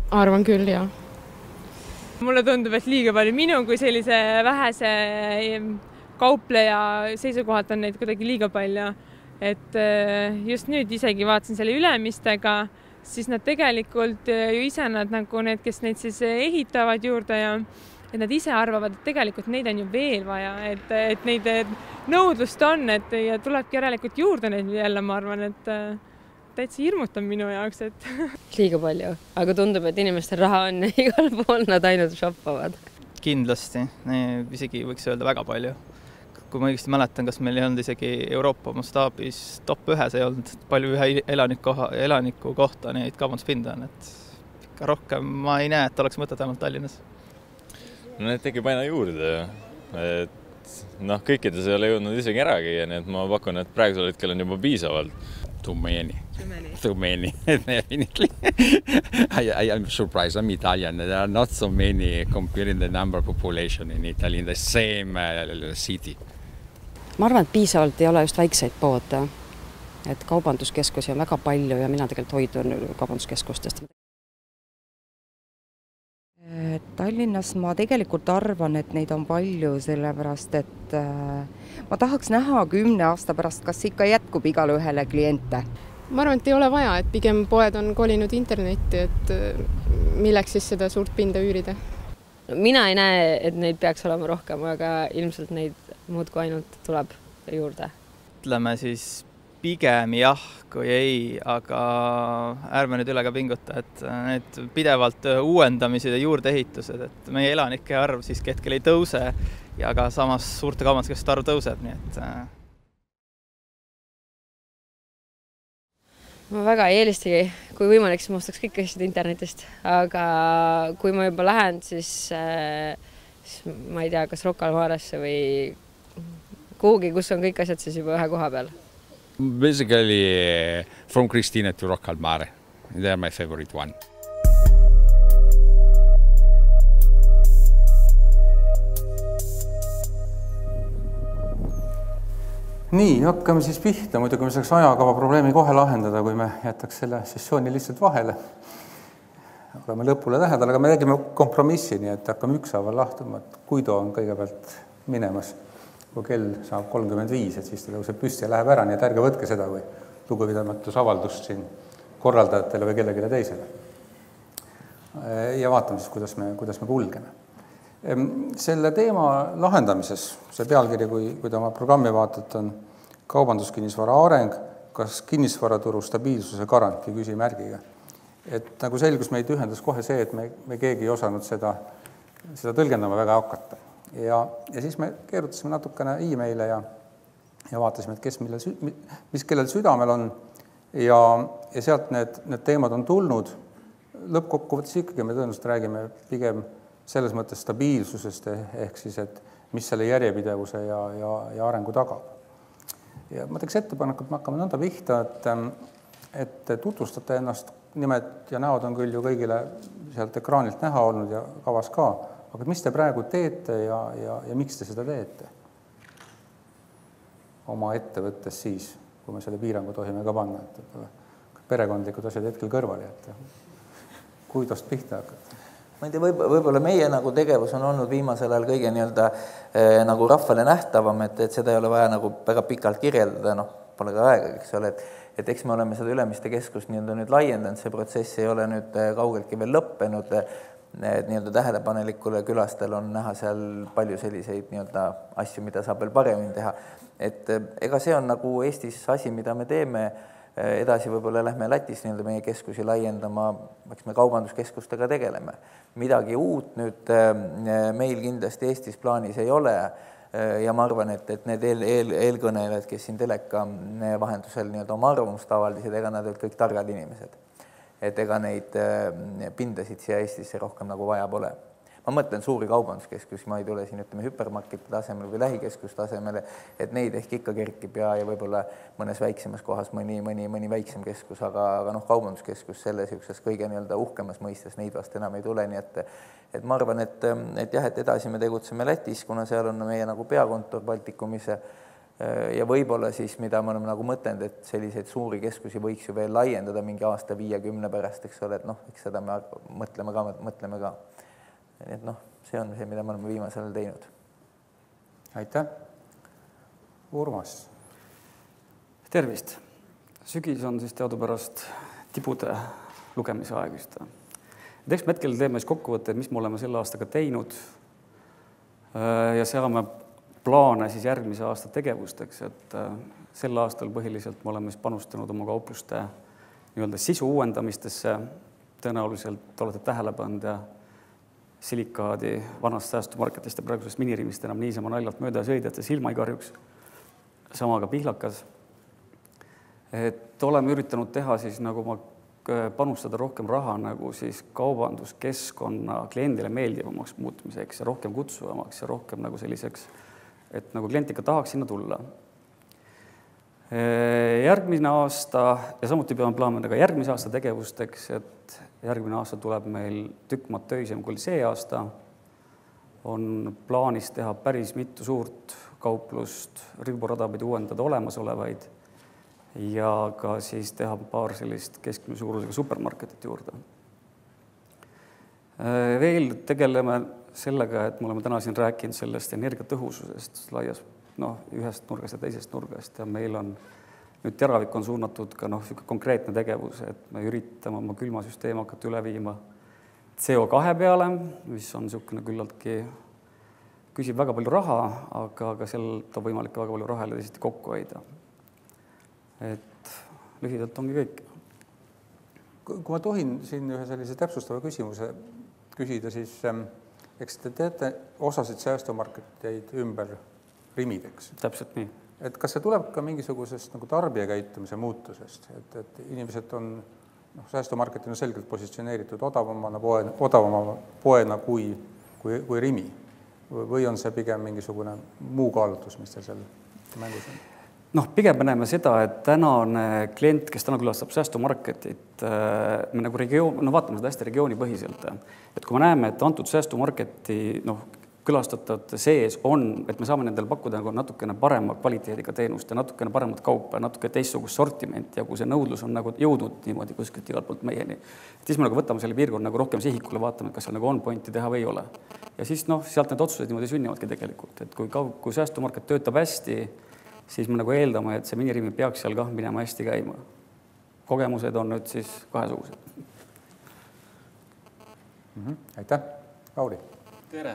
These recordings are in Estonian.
Arvan küll, jah. Mulle tundub, et liiga palju minu kui sellise vähese kaupleja seisukohalt on neid kuidagi liiga palju. Et just nüüd isegi vaatasin selle Ülemistega, siis nad tegelikult ju ise nagu need, kes neid siis ehitavad juurde ja et nad ise arvavad, et tegelikult neid on ju veel vaja, et neid nõudlust on, et ja tulebki järelikult juurde neid jälle, ma arvan, et täitsa hirmutab minu jaoks, et liiga palju, aga tundub, et inimestel raha on ja igal pool nad ainult shoppavad. Kindlasti, isegi võiks öelda väga palju. Kui ma õigesti mäletan, kas meil ei olnud isegi Euroopa mastaabis top 1 ei olnud palju ühe elaniku kohta neid kaubanduspinda on, et ikka rohkem ma ei näe, et oleks mõtet ainult Tallinnas. No need tekib aina juurde, et kõikides ei ole jõudnud isegi ära käia, nii et ma pakun, et praegusel hetkel on juba piisavalt. Too many. Definitely. I am surprised. I'm Italian. There are not so many comparing the number of population in Italy in the same city. Ma arvan, et piisavalt ei ole just väikseid poode. Et kaubanduskeskusi on väga palju ja mina tegelikult hoidun kaubanduskeskustest. Tallinnas ma tegelikult arvan, et neid on palju, sellepärast, et ma tahaks näha 10 aasta pärast, kas ikka jätkub igale ühele kliente. Ma arvan, et ei ole vaja, et pigem poed on kolinud internetti, et milleks siis seda suurt pinda üürida. Mina ei näe, et neid peaks olema rohkem, aga ilmselt neid muudku ainult tuleb juurde. Ütleme siis pigem jah kui ei, aga ärme nüüd üle ka pinguta, et need pidevalt uuendamised ja juurdeehitused, et meie elanike arv siiski hetkel ei tõuse ja ka samas suurte kaubanduskeskuste arv tõuseb, nii et ma väga ei eelistagi, kui võimalik, siis ma ostaks kõik asjad internetist, aga kui ma juba lähen, siis ma ei tea, kas Rocca al Maresse või kuhugi, kus on kõik asjad siis juba ühe koha peal. Basically, from Cristina to Rocca al Mare. They are my favorite one. Nii, hakkame siis pihta. Muidugi me saaks ajakava probleemi kohe lahendada, kui me jätaks selle sessiooni lihtsalt vahele. Oleme lõpule lähedal, aga me tegime kompromissi, nii et hakkame ükshaaval lahtuma. Guido on kõigepealt minemas. Kui kell saab 35, et siis ta tõuseb püsti ja läheb ära, nii et ärge võtke seda kui lugupidamatusavaldust siin korraldajatele või kellegile teisele. Ja vaatame siis, kuidas me kulgeme. Selle teema lahendamises, see pealkiri, kui te oma programmi vaatate, on kaubanduskinnisvara areng, kas kinnisvaraturu stabiilsuse garantii küsimärgiga. Et nagu selgus, meid ühendas kohe see, et me keegi ei osanud seda tõlgendama väga hakata. Ja siis me keerutasime natukene e-maile ja vaatasime, et mis kellel südamel on ja sealt need teemad on tulnud. Lõppkokkuvõttes ikkagi me tõenäoliselt räägime pigem selles mõttes stabiilsusest ehk siis, et mis selle järjepidevuse ja arengu tagab. Ja ma teeks ettepaneku, et me hakkame nõnda pihta, et tutvustate ennast, nimed ja näod on küll ju kõigile sealt ekraanilt näha olnud ja kavas ka. Aga mis te praegu teete ja miks te seda teete? Oma ettevõttes siis, kui me selle piirangu tohime ka panna, et perekondlikud asjad hetkel kõrvali, et kuidost pihta hakata? Ma ei tea, võib-olla meie nagu tegevus on olnud viimasel ajal kõige nagu rahvale nähtavam, et seda ei ole vaja nagu väga pikalt kirjeldada, pole ka aega, eks ole, et eks me oleme seda Ülemiste keskust nüüd laiendanud, see protsess ei ole nüüd kaugeltki veel lõppenud, tähelepanelikule külastel on näha seal palju selliseid asju, mida saab veel paremini teha. Et ega see on nagu Eestis asi, mida me teeme, edasi võib-olla lähme Lätis meie keskusi laiendama, eks me kaubanduskeskustega tegeleme. Midagi uut nüüd meil kindlasti Eestis plaanis ei ole ja ma arvan, et need eelkõnelejad, kes siin teleka vahendusel oma arvamust avaldisid, ega nad olid kõik targad inimesed. Et ega neid pindasid siia Eestisse rohkem nagu vaja pole. Ma mõtlen suuri kaubanduskeskusi, ma ei tule siin hüpermarketi tasemel või lähikeskus tasemele, et neid ehk ikka kerkib ja võib-olla mõnes väiksemas kohas mõni väiksem keskus, aga kaubanduskeskus selles kõige uhkemas mõistes neid vast enam ei tule, nii et ma arvan, et edasi me tegutseme Lätis, kuna seal on meie nagu peakontor Baltikumise ja võib-olla siis, mida me oleme nagu mõtlenud, et selliseid suuri keskusi võiks ju veel laiendada mingi aasta 50 pärast, eks ole, et noh, eks seda me mõtleme ka. Nii et noh, see on see, mida me oleme viimasel teinud. Aitäh. Urmas. Tervist. Sügis on siis teadupärast tibude lugemise aeg vist. Eks me hetkel teeme siis kokkuvõtte, mis me oleme selle aastaga teinud ja seame plaane siis järgmise aasta tegevusteks, et sel aastal põhiliselt me oleme panustanud oma kaupluste nii-öelda sisu uuendamistesse. Tõenäoliselt olete tähele pannud ja silikaadi vanast säästumarketist ja praegusest minirimist enam niisama naljalt mööda sõidjate silma ei karjuks. Sama ka Pihlakas. Et oleme üritanud teha siis nagu panustada rohkem raha nagu siis kaubanduskeskkonna kliendile meeldivamaks muutmiseks ja rohkem kutsuvamaks ja rohkem nagu selliseks, et nagu klient ikka tahaks sinna tulla. Järgmine aasta ja samuti peame plaanida ka järgmise aasta tegevusteks, et järgmine aasta tuleb meil tükk maad töisem kui see aasta. On plaanis teha päris mitu suurt kauplust, riburadasid uuendada olemasolevaid ja ka siis teha paar sellist keskmise suurusega supermarketit juurde. Veel tegeleme sellega, et me oleme täna siin rääkinud sellest energiatõhususest laias ühest nurgast ja teisest nurgast ja meil on nüüd teravik on suunatud ka konkreetne tegevus, et me üritame oma külmasüsteem hakata üle viima CO2 peale, mis on niisugune küllaltki küsib väga palju raha, aga sealt on võimalik väga palju raha lihtsalt kokku hoida. Et lühidalt ongi kõik. Kui ma tohin siin ühe sellise täpsustava küsimuse küsida, siis eks te teete osasid säästumarketeid ümber rimideks. Täpselt nii. Et kas see tuleb ka mingisugusest nagu tarbijakäitumise muutusest, et inimesed on säästumarketina selgelt positsioneeritud odavama poena kui rimi või on see pigem mingisugune muu kaalutlus, mis te seal mängus on? Pigem me näeme seda, et tänane klient, kes täna külastab säästumarketit, me nagu vaatame seda hästi regioonipõhiselt. Et kui me näeme, et antud säästumarketi külastatajate sees on, et me saame nendel pakkuda natukene parema kvaliteediga teenust ja natukene paremat kaupa ja natuke teistsugust sortimenti ja kui see nõudlus on nagu jõudnud niimoodi kuskilt igalt poolt meieni, siis me võtame selle piirkonna rohkem sihikule, vaatame, kas seal on pointi teha või ei ole. Ja siis sealt need otsused niimoodi sünnivadki tegelikult, et kui säästumarket töötab hästi, siis me eeldame, et see minirimi peaks seal kah minema hästi käima. Kogemused on nüüd siis kahesugused. Aitäh. Lauri. Tere.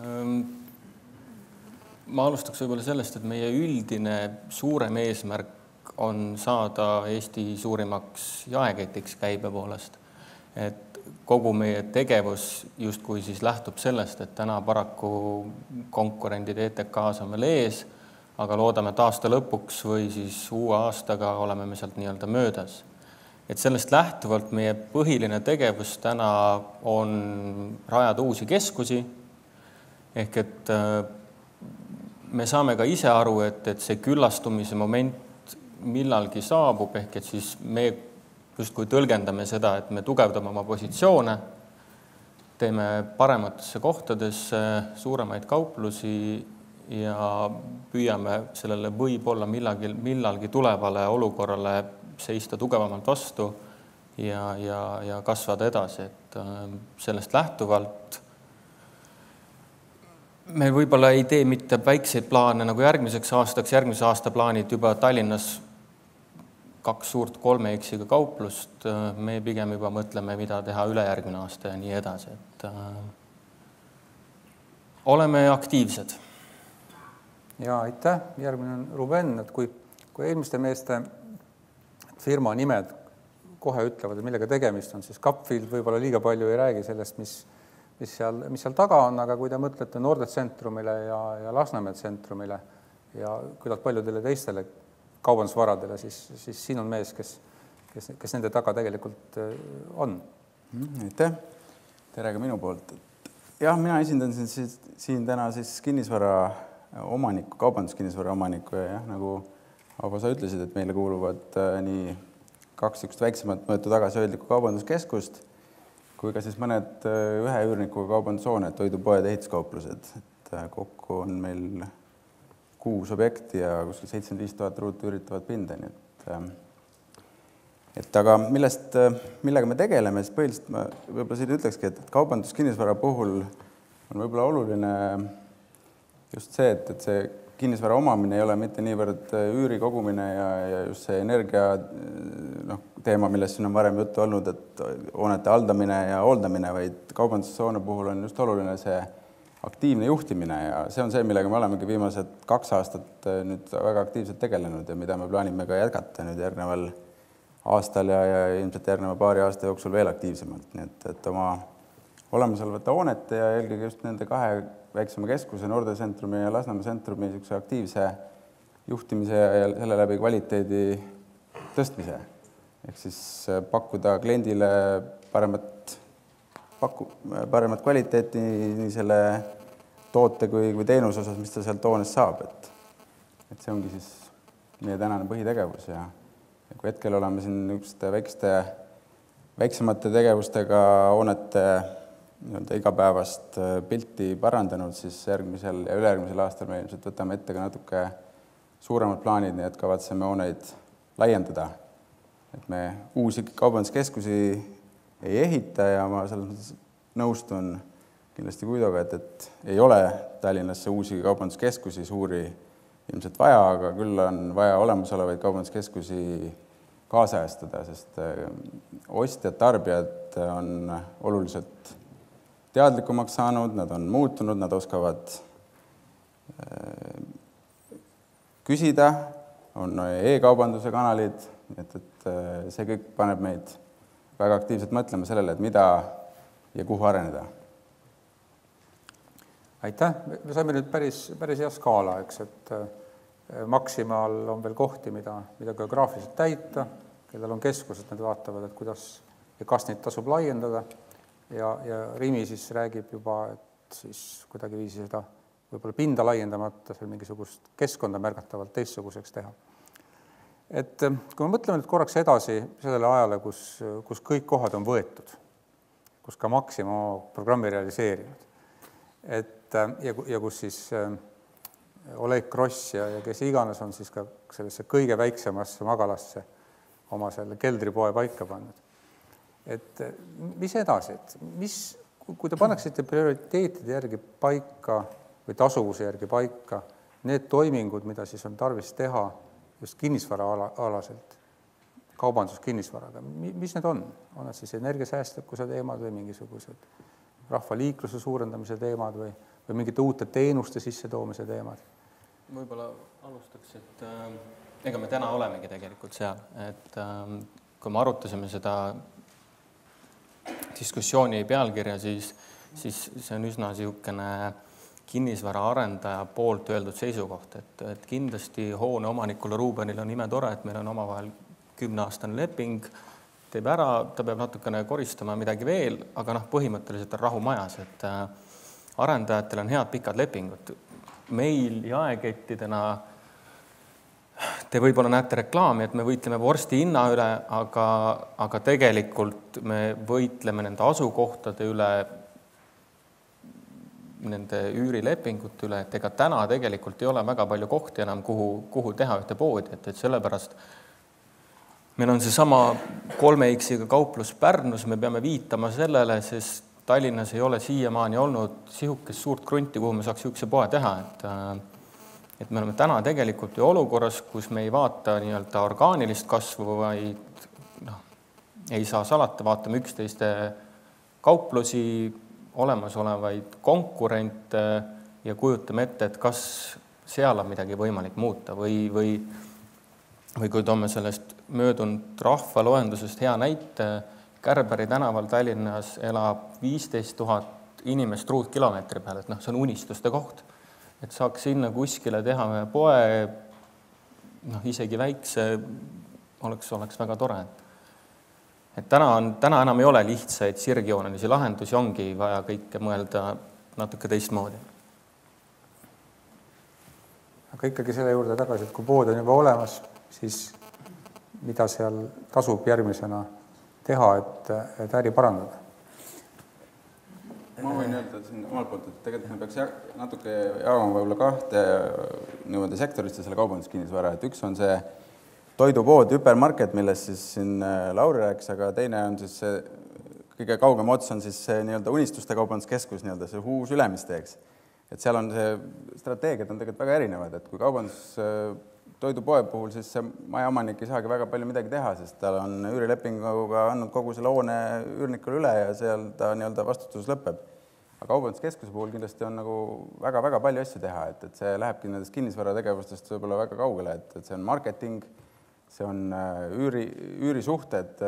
Ma alustaks võib-olla sellest, et meie üldine suurem eesmärk on saada Eesti suurimaks jaeketiks käibe poolest. Et kogu meie tegevus justkui siis lähtub sellest, et täna paraku konkurendid ETK-s on meil ees, aga loodame, et aasta lõpuks või siis uue aastaga oleme me sealt nii-öelda möödas. Et sellest lähtuvalt meie põhiline tegevus täna on rajada uusi keskusi, ehk et me saame ka ise aru, et see küllastumise moment millalgi saabub, ehk et siis me justkui tõlgendame seda, et me tugevdame oma positsioone, teeme parematesse kohtadesse suuremaid kauplusi ja püüame sellele võib-olla millalgi tulevale olukorrale seista tugevamalt vastu ja kasvada edasi. Et sellest lähtuvalt me võib-olla ei tee mitte väikseid plaane nagu järgmiseks aastaks, järgmise aasta plaanid juba Tallinnas 2 suurt 3X-iga kauplust, me pigem juba mõtleme, mida teha ülejärgmine aasta ja nii edasi. Et oleme aktiivsed. Ja aitäh. Järgmine on Ruben, et kui eelmiste meeste firma nimed kohe ütlevad, millega tegemist on, siis Capfield võib-olla liiga palju ei räägi sellest, mis seal taga on, aga kui te mõtlete Nordet tsentrumile ja Lasnamäe tsentrumile ja küllalt paljudele teistele kaubandusvaradele, siis siin on mees, kes nende taga tegelikult on. Aitäh. Tere ka minu poolt. Jah, mina esindan siin täna siis kinnisvara omaniku, kaubanduskinnisvara omaniku ja nagu Abo, sa ütlesid, et meile kuuluvad nii 2 väiksemat mõõtu tagasihoidlikku kaubanduskeskust kui ka siis mõned ühe üürnikuga kaubandushooned, toidupoed, ehituskauplused. Et kokku on meil 6 objekti ja kuskil 75 000 ruutu üritavad pinda, nii et aga millega me tegeleme, siis põhiliselt ma võib-olla siin ütlekski, et kaubanduskinnisvara puhul on võib-olla oluline just see, et see kinnisvara omamine ei ole mitte niivõrd üüri kogumine ja just see energia teema, millest siin on varem juttu olnud, et hoonete haldamine ja hooldamine, vaid kaubandustsoone puhul on just oluline see aktiivne juhtimine ja see on see, millega me olemegi viimased 2 aastat nüüd väga aktiivselt tegelenud ja mida me plaanime ka jätkata nüüd järgneval aastal ja ilmselt järgneva paari aasta jooksul veel aktiivsemalt, nii et oma olemasolevate hoonete ja eelkõige just nende 2 väiksema keskuse, Norde tsentrumi ja Lasnamäe tsentrumi aktiivse juhtimise ja selle läbi kvaliteedi tõstmise. Ehk siis pakkuda kliendile paremat kvaliteeti nii selle toote kui teenuse osas, mis ta sealt hoonest saab. Et see ongi siis meie tänane põhitegevus ja kui hetkel oleme siin väiksemate tegevustega hoonete igapäevast pilti parandanud, siis järgmisel ja ülejärgmisel aastal me ilmselt võtame ette ka natuke suuremad plaanid, nii et kavatseme hooneid laiendada. Et me uusi kaubanduskeskusi ei ehita ja ma selles mõttes nõustun kindlasti Guidoga, et ei ole Tallinnasse uusi kaubanduskeskusi suuri ilmselt vaja, aga küll on vaja olemasolevaid kaubanduskeskusi kaasajastada, sest ostjad, tarbijad on oluliselt teadlikumaks saanud, nad on muutunud, nad oskavad küsida, on e-kaubanduse kanalid, et see kõik paneb meid väga aktiivselt mõtlema sellele, et mida ja kuhu areneda. Aitäh, me saime nüüd päris hea skaala, eks, et Maximal on veel kohti, mida geograafiliselt täita, kellel on keskused, nad vaatavad, et kuidas ja kas neid tasub laiendada ja Rimi siis räägib juba, et siis kuidagi viisi seda võib-olla pinda laiendamata seal mingisugust keskkonda märgatavalt teistsuguseks teha. Et kui me mõtleme nüüd korraks edasi sellele ajale, kus kõik kohad on võetud, kus ka Maxima programmi realiseerinud, ja kus siis Oleg Kross ja kes iganes on siis ka sellesse kõige väiksemasse magalasse oma selle keldripoe paika pannud. Et mis edasi? Kui te paneksite prioriteetide järgi paika või tasuvuse järgi paika need toimingud, mida siis on tarvis teha just kinnisvaraalaselt, kaubanduskinnisvaraga, mis need on? On need siis energiasäästlikkuse teemad või mingisugused rahvaliikluse suurendamise teemad või mingite uute teenuste sissetoomise teemad? Võib-olla alustaks, et ega me täna olemegi tegelikult seal, et kui me arutasime seda diskussiooni pealkirja, siis see on üsna niisugune kinnisvara arendaja poolt öeldud seisukoht, et kindlasti hoone omanikule Ruubenil on imetore, et meil on omavahel 10-aastane leping, teeb ära, ta peab natukene koristama midagi veel, aga põhimõtteliselt on rahu majas, et arendajatel on head pikad lepingud. Meil jaekettidena te võib-olla näete reklaami, et me võitleme vorsti hinna üle, aga tegelikult me võitleme nende asukohtade üle, nende üürilepingute üle, et ega täna tegelikult ei ole väga palju kohti enam, kuhu teha ühte poodi, et sellepärast meil on seesama 3X-iga kauplus Pärnus, me peame viitama sellele, sest Tallinnas ei ole siiamaani olnud sihukest suurt krunti, kuhu me saaks sihukese poe teha, et me oleme täna tegelikult ju olukorras, kus me ei vaata nii-öelda orgaanilist kasvu, vaid ei saa salata, vaatame üksteiste kauplusi, olemasolevaid konkurente ja kujutame ette, et kas seal on midagi võimalik muuta või kui toome sellest möödunud rahvaloendusest hea näite, Kärberi tänaval Tallinnas elab 15 000 inimest ruutkilomeetri peal, et see on unistuste koht. Et saaks sinna kuskile teha ühe poe, isegi väikse, oleks väga tore. Et täna enam ei ole lihtsaid sirgjoonelisi lahendusi, ongi vaja kõike mõelda natuke teistmoodi. Aga ikkagi selle juurde tagasi, et kui pood on juba olemas, siis mida seal tasub järgmisena teha, et äri parandada? Ma võin öelda siin omalt poolt, et tegelikult me peaks natuke jagama võib-olla kahte niimoodi sektorisse selle kaubanduskinnisvara, et üks on see toidupood, hüpermarket, millest siis siin Lauri rääkis, aga teine on siis see kõige kaugem ots on siis see nii-öelda unistuste kaubanduskeskus, nii-öelda see uus Ülemiste, eks. Et seal on see strateegiad on tegelikult väga erinevad, et kui toidupoe puhul, siis see majaomanik ei saagi väga palju midagi teha, sest tal on üürilepinguga andnud kogu selle hoone üürnikule üle ja seal ta nii-öelda vastutus lõpeb. Aga kaubanduskeskuse puhul kindlasti on nagu väga-väga palju asju teha, et see lähebki nendest kinnisvarategevustest võib-olla väga kaugele, et see on marketing, see on üürisuhted,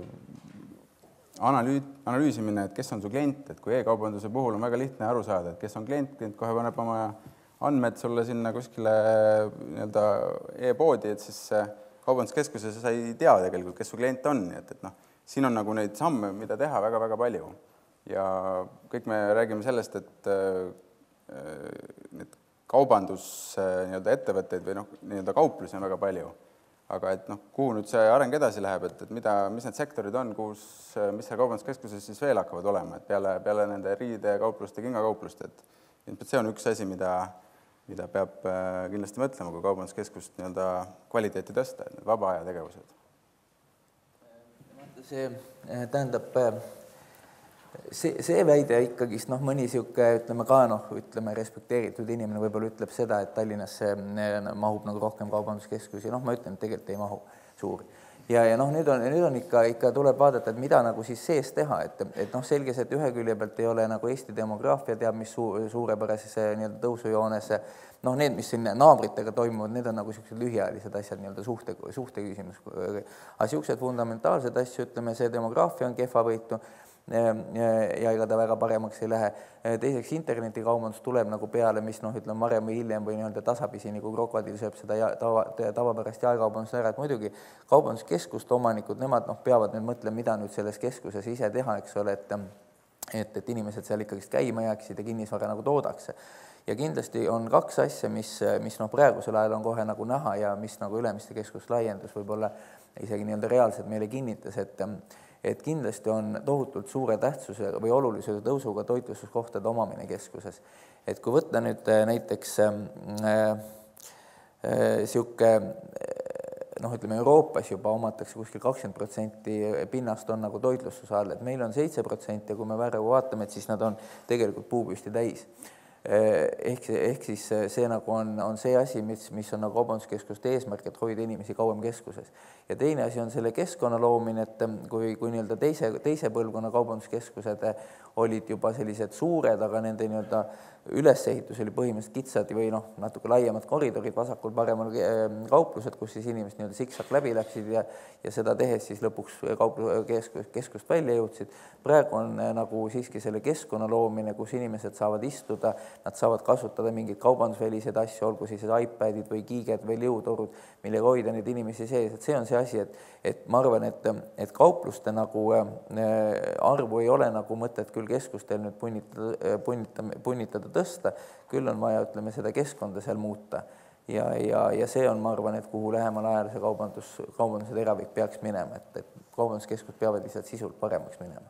analüüsimine, et kes on su klient, et kui e-kaubanduse puhul on väga lihtne aru saada, et kes on klient kohe paneb oma andmed sulle sinna kuskile nii-öelda e-poodi, et siis kaubanduskeskuses sa ei tea tegelikult, kes su klient on, et siin on nagu neid samme, mida teha väga-väga palju. Ja kõik me räägime sellest, et need kaubandus nii-öelda ettevõtteid või nii-öelda kauplusi on väga palju. Aga et kuhu nüüd see areng edasi läheb, et mis need sektorid on, mis see kaubanduskeskuses siis veel hakkavad olema, et peale nende riidekaupluste, kingakaupluste, et see on üks asi, mida peab kindlasti mõtlema, kui kaubanduskeskust nii-öelda kvaliteeti tõsta, et need vaba aja tegevused. See tähendab, see väide ikkagi, mõni siuke, ütleme respekteeritud inimene võib-olla ütleb seda, et Tallinnasse mahub nagu rohkem kaubanduskeskusi, ma ütlen, et tegelikult ei mahu suuri. Ja nüüd on ikka tuleb vaadata, et mida nagu siis sees teha, et selges, et ühe külje pealt ei ole nagu Eesti demograafia teab, mis suurepärases nii-öelda tõusujoones, need, mis siin naabritega toimuvad, need on nagu sellised lühiajalised asjad, nii-öelda suhte küsimus. Aga sellised fundamentaalsed asju, ütleme, see demograafia on kehvavõitu ja ega ta väga paremaks ei lähe. Teiseks internetikaubandus tuleb nagu peale, mis ütleme varem või hiljem või nii-öelda tasapisi nagu krokodiil sööb seda tavapärast jaekaubandust ära, et muidugi kaubanduskeskuste omanikud, nemad peavad nüüd mõtlema, mida nüüd selles keskuses ise teha, eks ole, et inimesed seal ikkagi käima jääksid ja kinnisvara nagu toodakse. Ja kindlasti on kaks asja, mis praegusel ajal on kohe nagu näha ja mis nagu Ülemiste keskus laiendus võib-olla isegi nii-öelda reaalselt meile kinnitas, et kindlasti on tohutult suure tähtsuse või olulisuse tõusuga toitlustuskohtade omamine keskuses. Et kui võtta nüüd näiteks siuke, ütleme Euroopas juba omatakse kuskil 20% pinnast on nagu toitlustuse all, et meil on 7% ja kui me vaatame, et siis nad on tegelikult puupüsti täis. Ehk siis see nagu on see asi, mis on nagu kaubanduskeskuste eesmärk, et hoida inimesi kauem keskuses. Ja teine asi on selle keskkonna loomine, et kui nii-öelda teise põlvkonna kaubanduskeskused olid juba sellised suured, aga nende nii-öelda ülesehitus oli põhimõtteliselt kitsad või natuke laiemad koridorid, vasakul paremal kauplused, kus siis inimesed nii-öelda siksak läbi läksid ja seda tehes siis lõpuks keskust välja jõudsid. Praegu on nagu siiski selle keskkonna loomine, kus inimesed saavad istuda, nad saavad kasutada mingeid kaubandusväliseid asju, olgu siis iPadid või kiiged või liutorud, millega hoida neid inimesi sees. Et see on see asi, et ma arvan, et kaupluste nagu arvu ei ole nagu mõtet küll keskustel nüüd punnitada tõsta, küll on vaja, ütleme, seda keskkonda seal muuta. Ja see on, ma arvan, et kuhu lähemal ajal see kaubanduse teravik peaks minema, et kaubanduskeskus peavad lihtsalt sisult paremaks minema.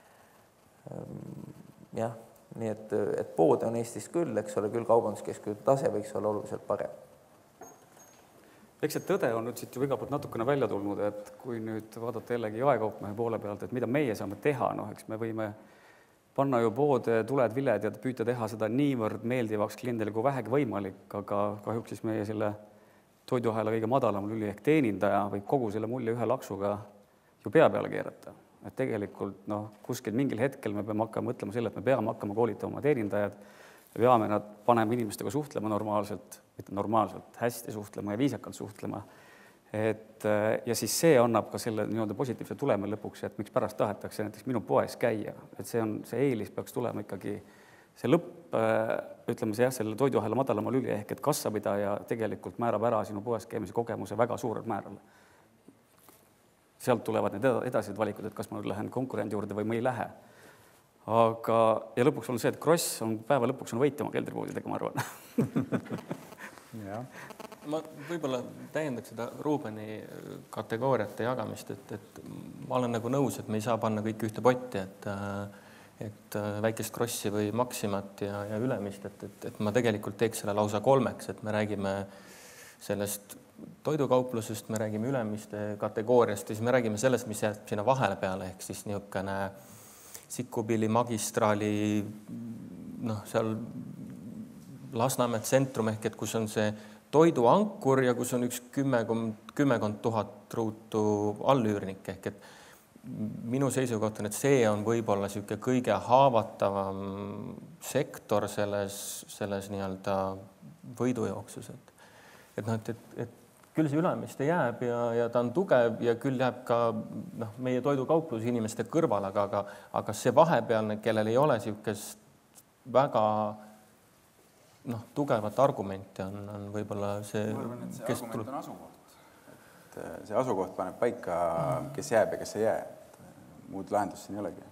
Jah, nii et poode on Eestis küll, eks ole, küll kaubanduskeskuse tase võiks olla oluliselt parem. Eks see tõde on nüüd siit ju iga poolt natukene välja tulnud, et kui nüüd vaadata jällegi jaekaupmehe poole pealt, et mida meie saame teha, eks me võime panna ju poode tuled, viled ja püüda teha seda niivõrd meeldivaks kliendile kui vähegi võimalik, aga kahjuks siis meie selle toiduahela kõige madalam lüli ehk teenindaja võib kogu selle mulje ühe laksuga ju pea peale keerata. Et tegelikult kuskil mingil hetkel me peame hakkama mõtlema selle, et me peame hakkama koolitama teenindajad, peame nad panema inimestega suhtlema normaalselt, mitte normaalselt, hästi suhtlema ja viisakalt suhtlema. Ja siis see annab ka selle nii-öelda positiivse tuleme lõpuks, et miks pärast tahetakse näiteks minu poes käia. Et see eelis peaks tulema ikkagi see lõpp, ütleme see selle toiduahela madalama lüli ehk et kassapidaja tegelikult määrab ära sinu poes käimise kogemuse väga suurel määral. Sealt tulevad need edased valikud, et kas ma lähen konkurendi juurde või ma ei lähe. Ja lõpuks on see, et Kross on päeva lõpuks on võitjama keldripoodidega, ma arvan. Ma võib-olla täiendaks seda Ruubeni kategooriate jagamist, et ma olen nagu nõus, et me ei saa panna kõik ühte potti, et väikest Krossi või Maximat ja Ülemist, et ma tegelikult teeks selle lausa 3, et me räägime sellest toidukauplusest, me räägime Ülemiste kategooriast ja siis me räägime sellest, mis jääb sinna vahele peale, ehk siis niisugune Sikkupilli magistraali, seal Lasnamäe tsentrum ehk, et kus on see toiduankur ja kus on üks 10 000 ruutu allüürnik ehk, et minu seisukoht on, et see on võib-olla niisugune kõige haavatavam sektor selles nii-öelda võidujooksus, et küll see Ülemiste jääb ja ta on tugev ja küll jääb ka meie toidukauplus inimeste kõrval, aga see vahepealne, kellel ei ole niisugust väga tugevat argumenti on võib-olla see, kes tuleb. See asukoht paneb paika, kes jääb ja kes ei jää. Muud lahendust siin ei olegi.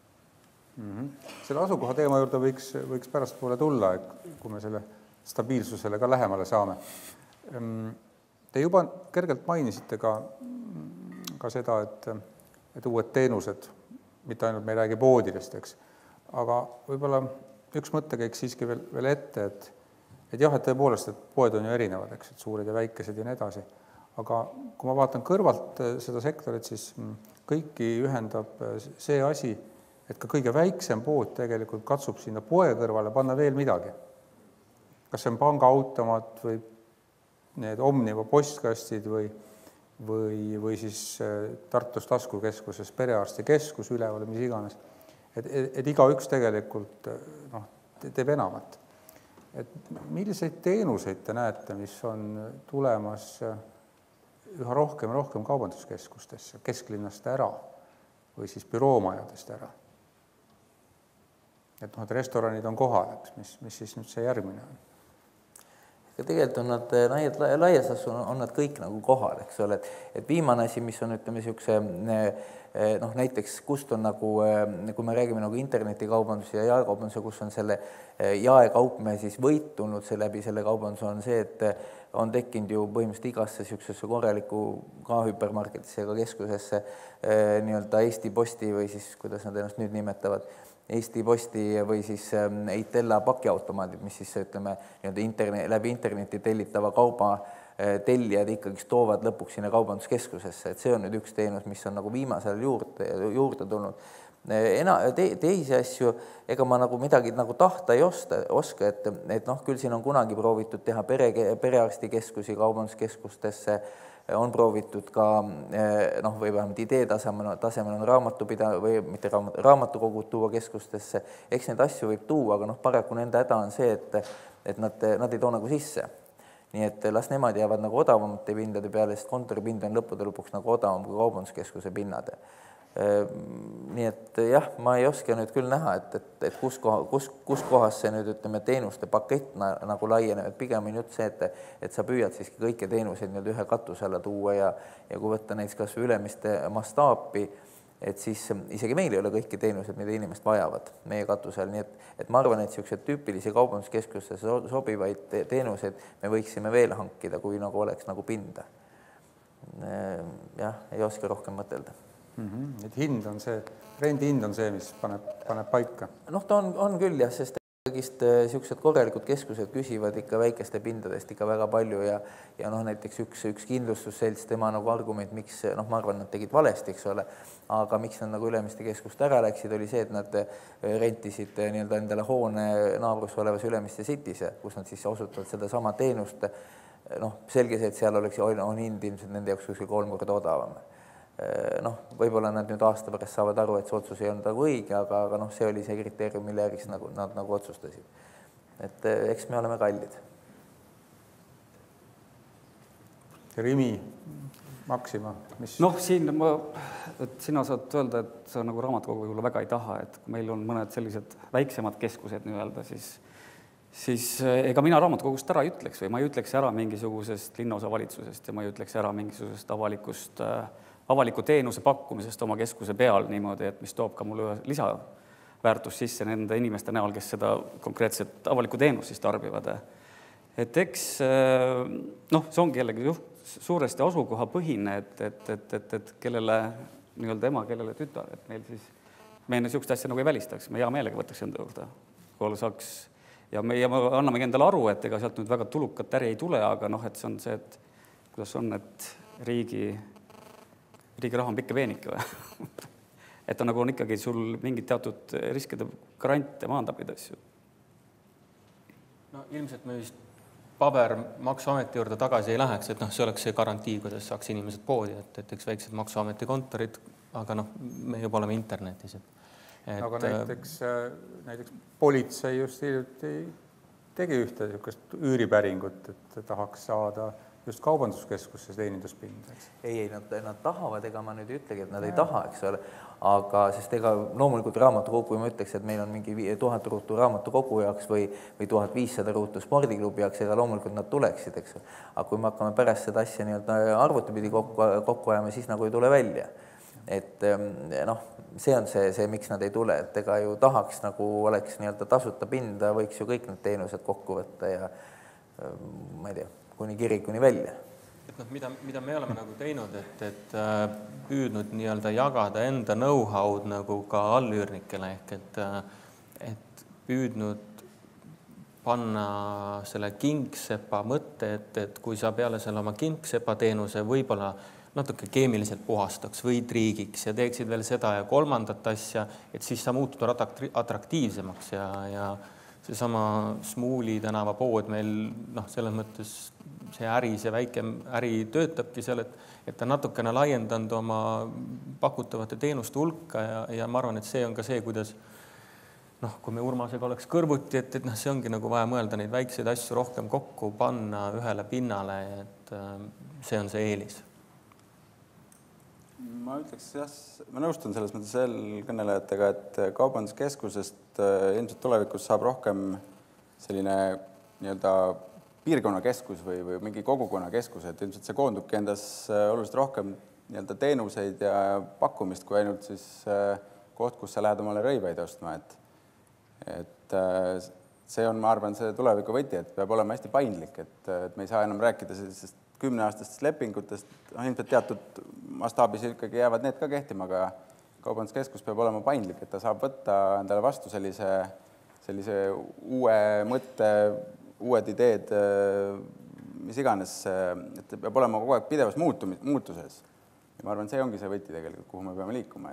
Selle asukoha teema juurde võiks pärast poole tulla, kui me selle stabiilsusele ka lähemale saame. Te juba kergelt mainisite ka seda, et uued teenused, mitte ainult me ei räägi poodidest, eks, aga võib-olla üks mõttekäik siiski veel ette, et jah, et tõepoolest, et poed on ju erinevad, eks, et suured ja väikesed ja nii edasi. Aga kui ma vaatan kõrvalt seda sektorit, siis kõiki ühendab see asi, et ka kõige väiksem pood tegelikult katsub sinna poe kõrvale panna veel midagi. Kas see on pangaautomaat või need Omniva postkastid või siis Tartus taskukeskuses perearstikeskus üleval, mis iganes. Et igaüks tegelikult teeb enamat. Et milliseid teenuseid te näete, mis on tulemas üha rohkem kaubanduskeskustesse, kesklinnast ära või siis büroomajadest ära? Et restoranid on kohal, mis siis nüüd see järgmine on? Ja tegelikult on nad laias laastus on nad kõik nagu kohal, eks ole, et viimane asi, mis on niisuguse näiteks kust on nagu, kui me räägime nagu internetikaubandus ja jaekaubanduse, kus on selle jaekaupme siis võitunud läbi selle kaubanduse, on see, et on tekkinud ju põhimõtteliselt igasse niisugusesse korraliku ka hüpermarketisse ja ka keskusesse nii-öelda Eesti Posti või siis, kuidas nad ennast nüüd nimetavad, Eesti Posti või siis Eitella pakiautomaadid, mis siis ütleme läbi interneti tellitava kauba tellijad ikkagi toovad lõpuks sinna kaubanduskeskusesse, et see on nüüd üks teenus, mis on nagu viimasel juurde tulnud. Teisi asju, ega ma nagu midagi nagu tahta ei oska, et küll siin on kunagi proovitud teha perearstikeskusi kaubanduskeskustesse, on proovitud ka või vähemalt idee tasemel on või mitte raamatukogud tuua keskustesse, eks neid asju võib tuua, aga paraku nende häda on see, et nad ei too nagu sisse. Nii et las nemad jäävad nagu odavamate pindade peale, sest kontoripind on lõppude lõpuks nagu odavam kui kaubanduskeskuse pinnade. Nii et jah, ma ei oska nüüd küll näha, et kus kohas see nüüd ütleme teenuste pakett nagu laieneb, et pigem on jutt see, et sa püüad siiski kõiki teenuseid nüüd ühe katuse alla tuua ja kui võtta näiteks kas Ülemiste mastaapi, et siis isegi meil ei ole kõiki teenused, mida inimest vajavad meie katusel, nii et ma arvan, et niisugused tüüpilisi kaubanduskeskustesse sobivaid teenuseid me võiksime veel hankida, kui nagu oleks nagu pinda. Jah, ei oska rohkem mõtelda. Et hind on see, rendi hind on see, mis paneb paika? Ta on küll jah, sest niisugused korralikud keskused küsivad ikka väikeste pindadest ikka väga palju ja näiteks üks kindlustusselts, tema nagu argument, miks, ma arvan, nad tegid valesti, eks ole, aga miks nad nagu Ülemiste keskust ära läksid, oli see, et nad rentisid endale hoone naabrus olevas Ülemiste City's, kus nad siis osutavad seda sama teenust. Selge see, et seal on hind ilmselt nende jaoks kuskil 3 korda odavam. Võib-olla nad nüüd aasta pärast saavad aru, et see otsus ei olnud nagu õige, aga see oli see kriteerium, mille järgis nad nagu otsustasid. Et eks me oleme kallid. Rimi, Maxima, mis? Siin sina saad öelda, et sa nagu raamatukogu võib-olla väga ei taha, et kui meil on mõned sellised väiksemad keskused nii-öelda, siis ega mina raamatukogust ära ei ütleks või ma ei ütleks ära mingisugusest linnaosavalitsusest ja ma ei ütleks ära mingisugusest avaliku teenuse pakkumisest oma keskuse peal niimoodi, et mis toob ka mulle lisaväärtust sisse nende inimeste näol, kes seda konkreetset avalikku teenust siis tarbivad. Et eks, see ongi jällegi suuresti asukoha põhine, et kellele nii-öelda ema, kellele tütar, et meil siis me niisugust asja nagu ei välistaks, me hea meelega võtaks enda juurde, kui saaks ja me annamegi endale aru, et ega sealt nüüd väga tulukat äri ei tule, aga noh, et see on see, et kuidas on, et riigi raha on pikk ja peenike või? Et nagu on ikkagi sul mingid teatud riskide garante maandab neid asju. No ilmselt me vist Maksuameti juurde tagasi ei läheks, et noh, see oleks see garantii, kuidas saaks inimesed poodi, et eks väiksed Maksuameti kontorid, aga noh, me juba oleme internetis. Aga näiteks politsei just hiljuti tegi ühte üüripäringut, et tahaks saada just kaubanduskeskuses teeninduspinda. Ei, nad tahavad, ega ma nüüd ütlegi, et nad ei taha, eks ole, aga sest ega loomulikult raamatukogu, kui ma ütleks, et meil on mingi 1000 ruutu raamatukogu jaoks või 1500 ruutu spordiklubi jaoks, ega loomulikult nad tuleksid, eks. Aga kui me hakkame pärast seda asja arvutipidi kokku ajama, siis nagu ei tule välja. Et noh, see on see, miks nad ei tule, et ega ju tahaks nagu oleks tasuta pinda, võiks ju kõik need teenused kokku võtta ja ma ei tea, kuni kirikuni välja. Et noh, mida me oleme nagu teinud, et püüdnud jagada enda know-how'd nagu ka allüürnikele ehk et püüdnud panna selle kingsepa mõtte, et kui sa peale selle oma kingsepa teenuse võib-olla natuke keemiliselt puhastaks või triigiks ja teeksid veel seda ja kolmandat asja, et siis sa muutud atraktiivsemaks ja seesama Smuuli tänava pood meil selles mõttes see äri, see väike äri töötabki seal, et ta natukene laiendanud oma pakutavate teenuste hulka ja ma arvan, et see on ka see, kuidas kui me Urmasega oleks kõrvuti, et see ongi nagu vaja mõelda neid väikseid asju rohkem kokku panna ühele pinnale, et see on see eelis. Ma ütleks, jah, ma nõustun selles mõttes eelkõnelejatega, et kaubanduskeskusest ilmselt tulevikus saab rohkem selline piirkonnakeskus või mingi kogukonnakeskus, et ilmselt see koondubki endas oluliselt rohkem teenuseid ja pakkumist, kui ainult siis koht, kus sa lähed omale rõivaid ostma. Et see on, ma arvan, see tuleviku võti, et peab olema hästi paindlik, et me ei saa enam rääkida sellisest 10-aastastest lepingutest, ilmselt teatud mastaabis ikkagi jäävad need ka kehtima, aga kaubanduskeskus peab olema paindlik, et ta saab võtta endale vastu sellise uue mõtte, uued ideed, mis iganes, et peab olema kogu aeg pidevas muutuses. Ja ma arvan, see ongi see võti tegelikult, kuhu me peame liikuma,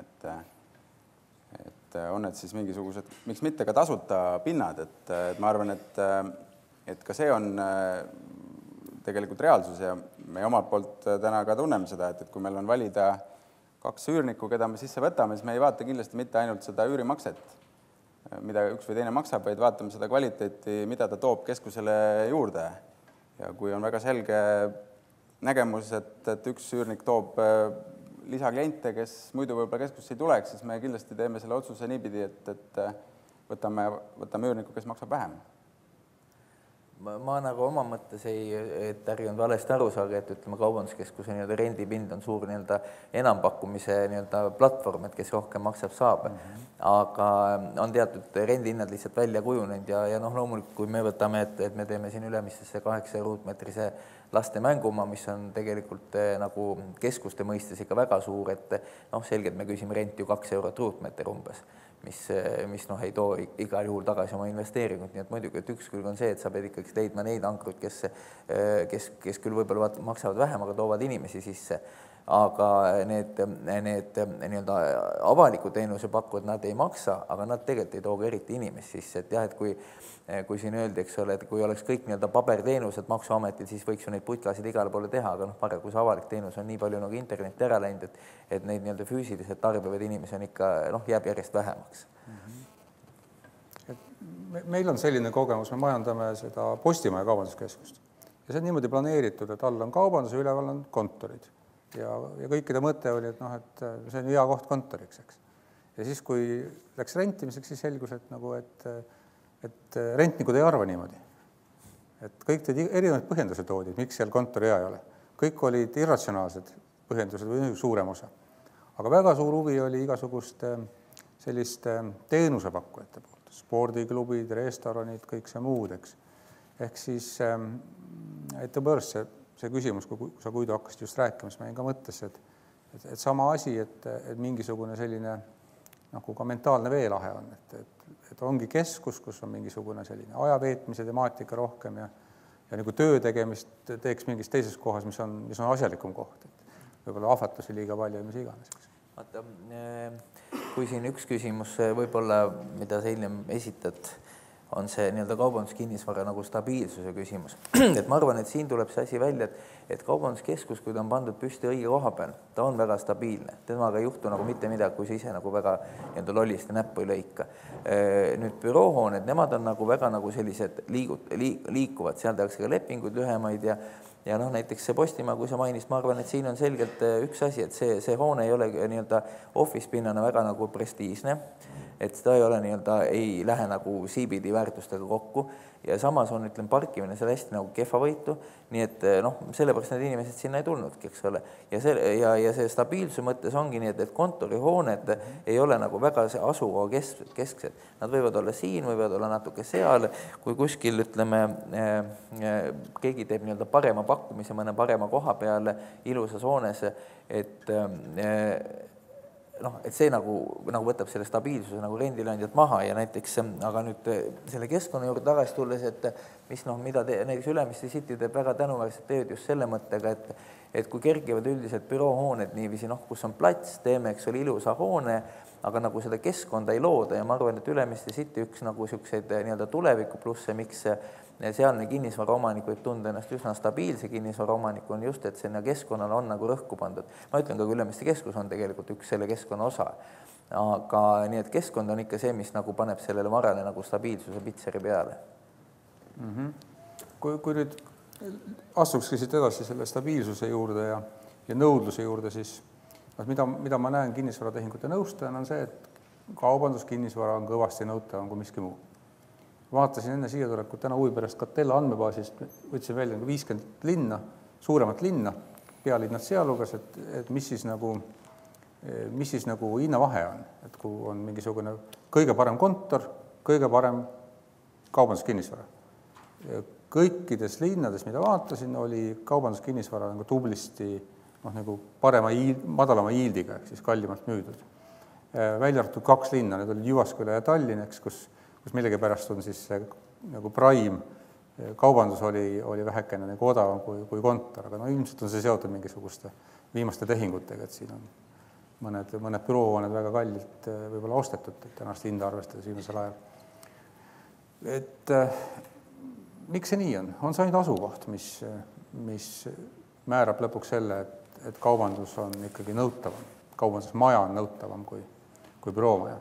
et on need siis mingisugused, miks mitte ka tasuta pinnad, et ma arvan, et ka see on tegelikult reaalsus ja me omalt poolt täna ka tunneme seda, et kui meil on valida 2 üürnikku, keda me sisse võtame, siis me ei vaata kindlasti mitte ainult seda üürimakset, mida üks või teine maksab, vaid vaatame seda kvaliteeti, mida ta toob keskusele juurde. Ja kui on väga selge nägemus, et üks üürnik toob lisakliente, kes muidu võib-olla keskusse ei tuleks, siis me kindlasti teeme selle otsuse niipidi, et võtame üürniku, kes maksab vähem. Ma nagu oma mõttes et äri on valesti aru saada, et ütleme kaubanduskeskuse rendipind on suur enampakkumise platvorm, et kes rohkem maksab saab. Aga on teatud rendihinnad lihtsalt välja kujunenud ja loomulikult, kui me võtame, et me teeme siin ülemistesse 8 ruutmetrise laste mänguma, mis on tegelikult nagu keskuste mõistes ikka väga suur, et selgelt me küsime renti ju 2 eurot ruutmeter umbes, mis ei too igal juhul tagasi oma investeeringut, nii et muidugi, et üks külg on see, et sa pead ikkagi leidma neid ankrud, kes küll võib-olla maksavad vähem, aga toovad inimesi sisse, aga need avaliku teenuse pakkujad, nad ei maksa, aga nad tegelikult ei too ka eriti inimesi sisse, et jah, et kui siin öeldi, eks ole, et kui oleks kõik paberteenused Maksuametil, siis võiks ju neid putkasid igale poole teha, aga parem, kui see avalik teenus on nii palju nagu internetti ära läinud, et neid füüsiliselt tarbivad inimesi on ikka, jääb järjest vähemaks. Meil on selline kogemus, me majandame seda Postimaja kaubanduskeskust ja see on niimoodi planeeritud, et all on kaubandus ja üleval on kontorid ja kõikide mõte oli, et see on hea koht kontoriks, eks. Ja siis, kui läks rentimiseks, siis selgus, et rentnikud ei arva niimoodi. Et kõik erinevad põhjendused toodi, miks seal kontori hea ei ole. Kõik olid irratsionaalsed põhjendused või suurem osa. Aga väga suur huvi oli igasuguste selliste teenusepakkujate poolt. Spordiklubid, restoranid, kõik see muud, eks. Ehk siis, et tõepoolest see küsimus, kui sa Kuidu hakkasid just rääkima, siis ma jäin ka mõttes, et sama asi, et mingisugune selline nagu ka mentaalne veelahe on, et ongi keskus, kus on mingisugune selline ajaveetmise temaatika rohkem ja nagu töö tegemist teeks mingis teises kohas, mis on asjalikum koht, et võib-olla ahvatlusi liiga palju ja mis iganes. Vaata, kui siin üks küsimus võib-olla, mida sa hiljem esitad, on see nii-öelda kaubanduskinnisvara nagu stabiilsuse küsimus. Et ma arvan, et siin tuleb see asi välja, et kaubanduskeskus, kui ta on pandud püsti õige koha peal, ta on väga stabiilne. Temaga ei juhtu nagu mitte midagi, kui sa ise nagu väga nii-öelda lollist ja näppu ei lõika. Nüüd büroohooned, nemad on nagu väga nagu sellised liikuvad, seal tehakse ka lepinguid lühemaid ja noh, näiteks see Postimaa, kui sa mainist, ma arvan, et siin on selgelt üks asi, et see hoone ei ole nii-öelda office pinnana väga nagu prestiižne, et seda ei ole nii-öelda, ei lähe nagu CBD väärtustega kokku ja samas on, ütleme, parkimine seal hästi nagu kehvavõitu, nii et noh, sellepärast need inimesed sinna ei tulnudki, eks ole. Ja see stabiilsuse mõttes ongi nii, et kontorihooned ei ole nagu väga asukoha kesksed. Nad võivad olla siin, võivad olla natuke seal, kui kuskil, ütleme, keegi teeb nii-öelda parema pakkumise mõne parema koha peale ilusas hoones, et see nagu võtab selle stabiilsuse nagu rendilandjalt maha ja näiteks, aga nüüd selle keskkonna juurde tagasi tulles, et mida näiteks Ülemiste City teeb väga tänuväärselt tööd just selle mõttega, et kui kergivad üldiselt büroohooned niiviisi, kus on plats, teeme, eks ole, ilusa hoone, aga nagu seda keskkonda ei looda ja ma arvan, et Ülemiste City üks nagu selliseid nii-öelda tuleviku plusse, miks sealne kinnisvaraomanik võib tunda ennast üsna stabiilse kinnisvaraomanik on just, et sinna keskkonnale on nagu rõhku pandud. Ma ütlen ka, kui Ülemiste keskus on tegelikult üks selle keskkonna osa. Aga nii, et keskkond on ikka see, mis nagu paneb sellele varale nagu stabiilsuse pitseri peale. Kui nüüd astukski siit edasi selle stabiilsuse juurde ja nõudluse juurde, siis mida ma näen kinnisvaratehingute nõustajana on see, et kaubanduskinnisvara on kõvasti nõutavam kui miski muu. Vaatasin enne siia tulekut täna huvi pärast Catella andmebaasist, võtsin välja 50 linna, suuremat linna, pealinnad sealugas, et mis siis nagu hinnavahe on, et kui on mingisugune kõige parem kontor, kõige parem kaubanduskinnisvara. Kõikides linnades, mida vaatasin, oli kaubanduskinnisvara nagu tublisti nagu madalama yieldiga, ehk siis kallimalt müüdud. Välja arvatud 2 linna, need olid Jyvaskyla ja Tallinn, kus millegipärast on siis nagu prime kaubandus oli vähekene nagu odavam kui kontor, aga ilmselt on see seotud mingisuguste viimaste tehingutega, et siin on mõned büroohooned väga kallilt võib-olla ostetud, et tänast hinda arvestades viimasel ajal. Et miks see nii on? On see ainult asukoht, mis määrab lõpuks selle, et kaubandus on ikkagi nõutavam, kaubandusmaja on nõutavam kui büroomaja?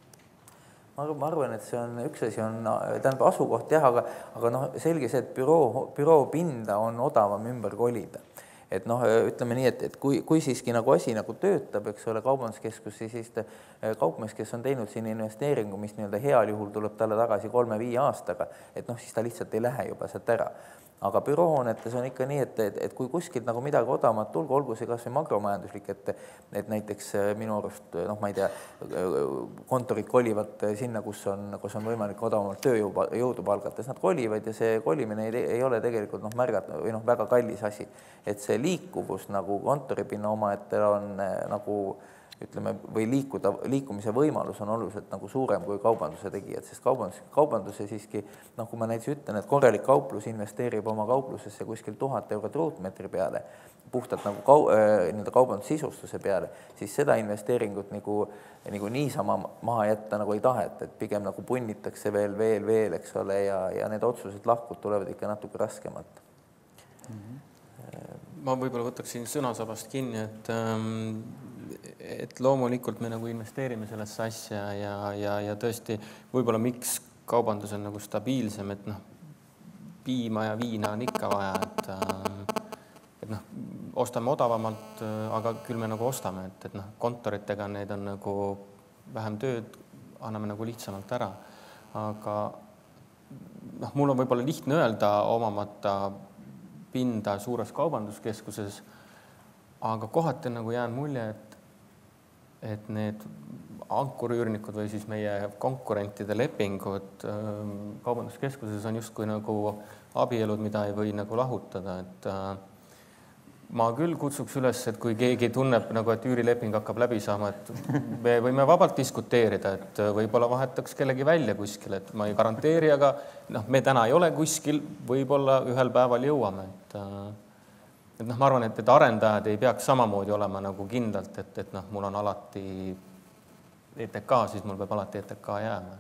Ma arvan, et see on üks asi, tähendab asukoht jah, aga selge see, et büroo pinda on odavam ümber kolida. Et ütleme nii, et kui siiski nagu asi nagu töötab, eks ole, kaubanduskeskus, siis kaupmees, kes on teinud siin investeeringu, mis nii-öelda heal juhul tuleb talle tagasi 3-5 aastaga, et siis ta lihtsalt ei lähe juba sealt ära. Aga büroohoonetes on ikka nii, et kui kuskilt nagu midagi odamat tulgu, olgu see kas või makromajanduslik, et näiteks minu arust, ma ei tea, kontorid kolivad sinna, kus on võimalik odavamalt tööjõudu palgates, nad kolivad ja see kolimine ei ole tegelikult märgata või väga kallis asi. Et see liikuvus nagu kontoripinna oma, et on nagu ütleme, või liikumise võimalus on oluliselt nagu suurem kui kaubanduse tegijad, sest kaubanduse siiski, kui ma näiteks ütlen, et korralik kauplus investeerib oma kauplusesse kuskil 1000 eurot ruutmeetri peale, puhtalt nagu kaubandussisustuse peale, siis seda investeeringut nagu niisama maha jätta nagu ei taheta, et pigem nagu punnitakse veel, eks ole, ja need otsused lahkud tulevad ikka natuke raskemalt. Ma võib-olla võtaksin sõnasabast kinni, et loomulikult me nagu investeerime sellesse asja ja tõesti võib-olla miks kaubandus on nagu stabiilsem, et piima ja viina on ikka vaja, et ostame odavamalt, aga küll me nagu ostame, et kontoritega need on nagu vähem tööd, anname nagu lihtsamalt ära, aga mul on võib-olla lihtne öelda omamata pinda suures kaubanduskeskuses, aga kohati on nagu jään mulje, et need ankurüürnikud või siis meie konkurentide lepingud kaubanduskeskuses on justkui nagu abielud, mida ei või nagu lahutada, et ma küll kutsuks üles, et kui keegi tunneb, nagu, et üürileping hakkab läbi saama, et me võime vabalt diskuteerida, et võib-olla vahetaks kellegi välja kuskil, et ma ei garanteeri, aga me täna ei ole kuskil, võib-olla ühel päeval jõuame. Et ma arvan, et arendajad ei peaks samamoodi olema nagu kindlalt, et mul on alati ETK, siis mul peab alati ETK jääma.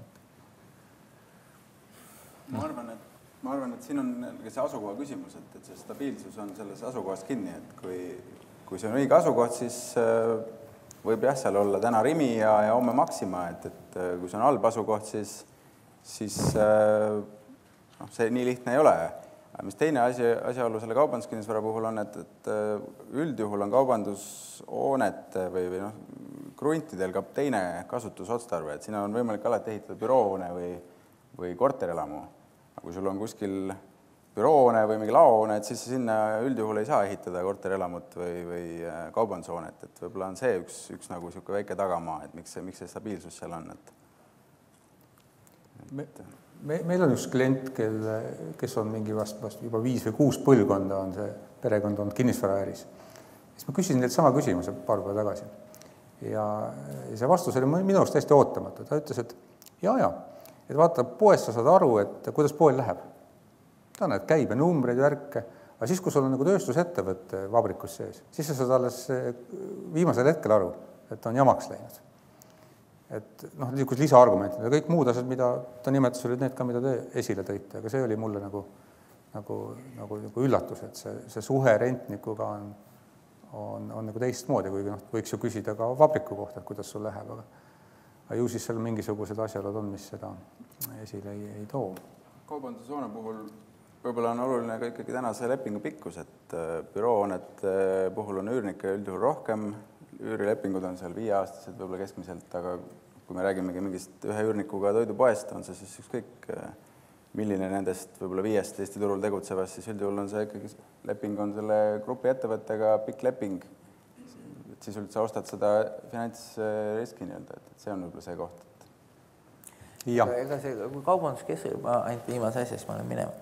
Ma arvan, et siin on see asukoha küsimus, et see stabiilsus on selles asukohas kinni, et kui see on õige asukoht, siis võib jah seal olla täna Rimi ja homme Maxima, et kui see on halb asukoht, siis see nii lihtne ei ole. Mis teine asjaolu selle kaubanduskinnisvara puhul on, et üldjuhul on kaubandushoonete või kruntidel ka teine kasutusotstarve, et sinna on võimalik alati ehitada büroohoone või korterelamu. Kui sul on kuskil büroohoone või mingi laohoone, et siis sinna üldjuhul ei saa ehitada korterelamut või kaubandushoonet, et võib-olla on see üks nagu siuke väike tagamaa, et miks see stabiilsus seal on. Meil on üks klient, kes on mingi vast juba 5 või 6 põlvkonda on see perekond olnud kinnisvaraäris. Siis ma küsisin neilt sama küsimuse paar päeva tagasi. Ja see vastus oli minu arust hästi ootamatu. Ta ütles, et et vaata, poes sa saad aru, et kuidas poel läheb. Ta näed käibenumbreid ja värke, aga siis, kui sul on nagu tööstusettevõtte vabrikus sees, siis sa saad alles viimasel hetkel aru, et on jamaks läinud. Et niisugused lisaargumentid ja kõik muud asjad, mida ta nimetas, olid need ka, mida te esile tõite, aga see oli mulle nagu üllatus, et see suhe rentnikuga on nagu teistmoodi, kuigi võiks ju küsida ka vabriku kohta, et kuidas sul läheb, aga ju siis seal mingisugused asjaolud on, mis seda esile ei too. Kaubandushoone puhul võib-olla on oluline ka ikkagi täna see lepingu pikkus, et büroohoonete puhul on üürnikke üldjuhul rohkem, üürilepingud on seal 5-aastased võib-olla keskmiselt, aga kui me räägimegi mingist ühe üürnikuga toidupoest, on see siis ükskõik milline nendest võib-olla 5 Eesti turul tegutsevast, siis üldjuhul on see ikkagi leping on selle grupi ettevõttega pikk leping, et siis üldse ostad seda finantsriski nii-öelda, et see on võib-olla see koht. Ega see, kui kaubanduskeskus, ma ainult viimase asjast ma olen minema.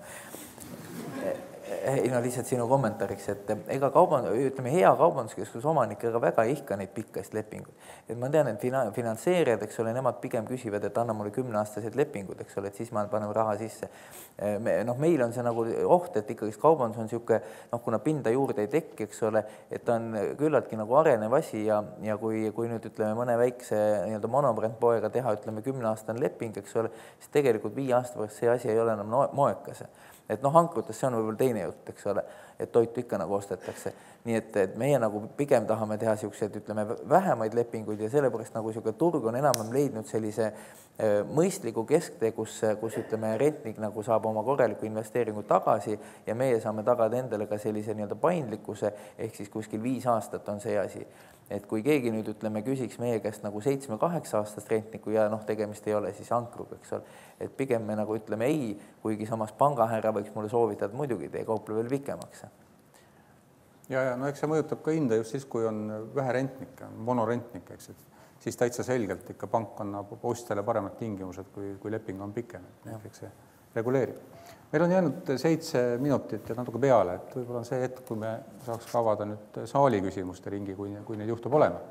Lihtsalt sinu kommentaariks, et ega hea kaubanduskeskus omanik ega väga ihka neid pikkast lepinguid. Et ma tean, et finantseerijad, eks ole, nemad pigem küsivad, et anna mulle 10-aastased lepingud, eks ole, et siis ma panen raha sisse. Meil on see nagu oht, et ikkagi kaubandus on siuke, kuna pinda juurde ei tekki, eks ole, et ta on küllaltki nagu arenev asi ja kui nüüd ütleme mõne väikse monobrandpoega teha, ütleme 10-aastane leping, eks ole, siis tegelikult 5 aasta pärast see asi ei ole enam moekas. Et hankrutes see on võib-olla teine jutt, eks ole, et toitu ikka nagu ostetakse. Nii et meie nagu pigem tahame teha siukseid, ütleme, vähemaid lepinguid ja sellepärast nagu siuke turg on enam leidnud sellise mõistliku kesktee, kus ütleme, rentnik nagu saab oma korraliku investeeringu tagasi ja meie saame tagada endale ka sellise paindlikkuse, ehk siis kuskil 5 aastat on see asi. Et kui keegi nüüd, ütleme, küsiks meie käest nagu 7-8 aastast rentniku ja tegemist ei ole siis ankruga, eks ole. Et pigem me nagu ütleme ei, kuigi samas pangahärra võiks mulle soovitada, et muidugi tee kauple veel pikemaks. Eks see mõjutab ka hinda just siis, kui on vähe rentnikke, monorentnikke, eks, et siis täitsa selgelt ikka pank annab ostjale paremad tingimused, kui leping on pikem, et see reguleerib. Meil on jäänud 7 minutit ja natuke peale, et võib-olla on see hetk, kui me saaks avada nüüd saali küsimuste ringi, kui neid juhtub olema.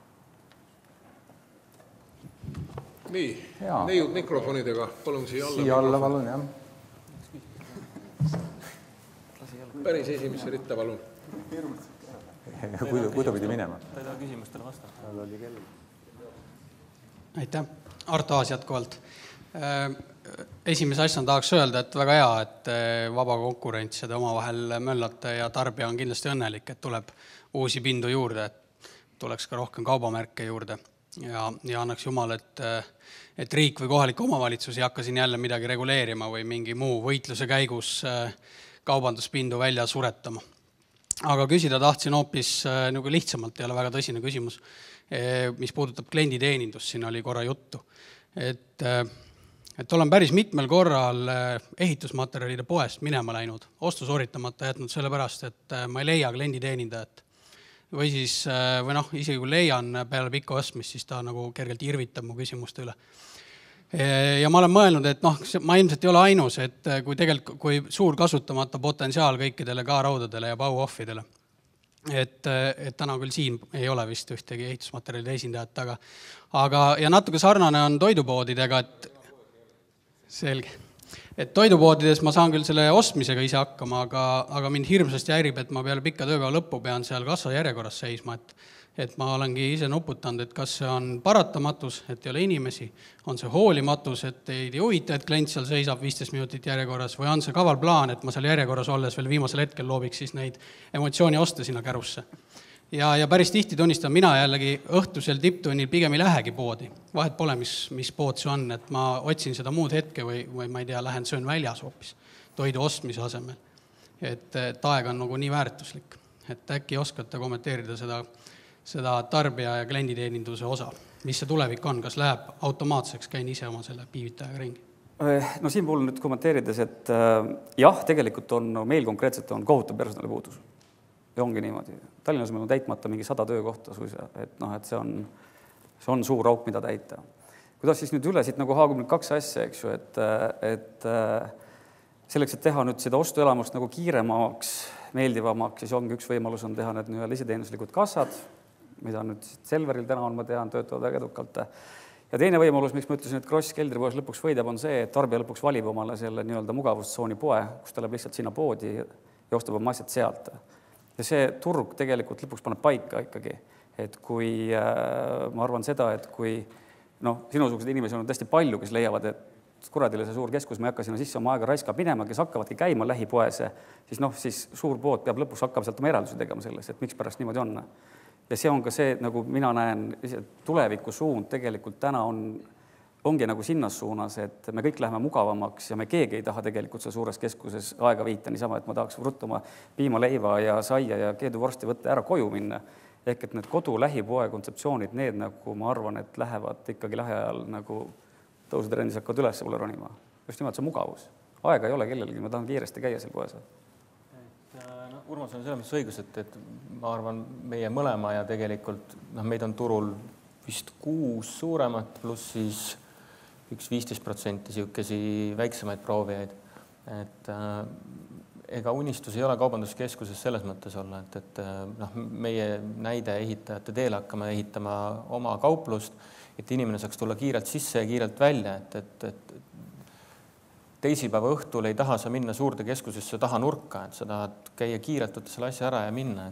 Nii, neiud mikrofonidega, palun siia alla. Siia alla, palun, jah. Päris esimesse ritta, palun. Kuida pidi minema? Ta ei taha küsimustele vastata. Aitäh, Arto Aas jätkuvalt. Esimese asjana tahaks öelda, et väga hea, et vaba konkurents ja te omavahel möllate ja tarbija on kindlasti õnnelik, et tuleb uusi pindu juurde, et tuleks ka rohkem kaubamärke juurde ja annaks jumal, et riik või kohalik omavalitsus ei hakka siin jälle midagi reguleerima või mingi muu võitluse käigus kaubanduspindu välja suretama. Aga küsida tahtsin hoopis nagu lihtsamalt, ei ole väga tõsine küsimus, mis puudutab klienditeenindust, siin oli korra juttu, et olen päris mitmel korral ehitusmaterjalide poest minema läinud, ostu sooritamata jätnud sellepärast, et ma ei leia klienditeenindajat. Või siis, isegi kui leian peale pikka ostmist, siis ta nagu kergelt irvitab mu küsimuste üle. Ja ma olen mõelnud, et ma ilmselt ei ole ainus, et kui suur kasutamata potentsiaal kõikidele K-raudadele ja bauoffidele. et täna küll siin ei ole vist ühtegi ehitusmaterjalide esindajat, aga ja natuke sarnane on toidupoodidega, et selge. Et toidupoodides ma saan küll selle ostmisega ise hakkama, aga mind hirmsasti häirib, et ma peale pikka tööpäeva lõppu pean seal kassa järjekorras seisma, et ma olengi ise nuputanud, et kas see on paratamatus, et ei ole inimesi, on see hoolimatus, et ei huvita, et klient seal seisab 15 minutit järjekorras, või on see kaval plaan, et ma seal järjekorras olles veel viimasel hetkel loobiks siis neid emotsiooni osta sinna kärusse. Ja päris tihti tunnistan mina jällegi õhtusel tipptunnil pigem ei lähegi poodi. Vahet pole, mis pood see on, et ma otsin seda muud hetke või ma ei tea, lähen söön väljas hoopis toidu ostmise asemel. Et aeg on nagu nii väärtuslik. Et äkki oskate kommenteerida seda tarbija ja klienditeeninduse osa. Mis see tulevik on? Kas läheb automaatseks, käin ise oma selle piivitajaga ringi? No siin puhul nüüd kommenteerides, et jah, tegelikult on meil konkreetselt on kohutav personalipuudus. Ja ongi niimoodi. Tallinnas meil on täitmata mingi 100 töökohta suisa, et see on suur auk, mida täita. Kuidas siis nüüd üle siit nagu haagub nüüd 2 asja, eks ju, et selleks, et teha nüüd seda ostuelamust nagu kiiremaks, meeldivamaks, siis ongi üks võimalus on teha need iseteenuslikud kassad, mida nüüd Selveril täna on, ma tean, töötavad väga edukalt. Ja teine võimalus, miks ma ütlesin, et Kross Keldripoes lõpuks võidab, on see, et tarbija lõpuks valib omale selle mugavustsooni poe, kus ta läheb lihtsalt sinna poodi ja ostab oma asjad sealt. Ja see turg tegelikult lõpuks paneb paika ikkagi, et kui ma arvan seda, et kui sinusugused inimesed on tõesti palju, kes leiavad, et kuradile see suur keskus, ma ei hakka sinna sisse oma aega raiska minema, kes hakkavadki käima lähipoes, siis suur pood peab lõpuks hakkama sealt oma järeldusi tegema selles, et miks pärast niimoodi on. Ja see on ka see, nagu mina näen, tuleviku suund tegelikult täna ongi nagu sinnas suunas, et me kõik läheme mugavamaks ja me keegi ei taha tegelikult seal suures keskuses aega viita niisama, et ma tahaks ruttuma piimaleiva ja saia ja keeduvorsti võtta ära koju minna. Ehk et need kodu lähipoe kontseptsioonid, need nagu ma arvan, et lähevad ikkagi lähiajal nagu tõusutrendis hakkavad üles poole ronima. Just nimelt see mugavus. Aega ei ole kellelgi, ma tahan kiiresti käia seal poes. Urmas on selles mõttes õigus, et ma arvan, meie mõlema ja tegelikult meid on turul vist 6 suuremat, pluss siis üks 15% siukesi väiksemaid proovijaid. Et ega unistus ei ole kaubanduskeskuses selles mõttes olla, et meie näide ehitajate teel hakkame ehitama oma kauplust, et inimene saaks tulla kiirelt sisse ja kiirelt välja, et teisipäeva õhtul ei taha sa minna suurde keskusesse taha nurka, et sa tahad käia kiirelt, võtta selle asja ära ja minna.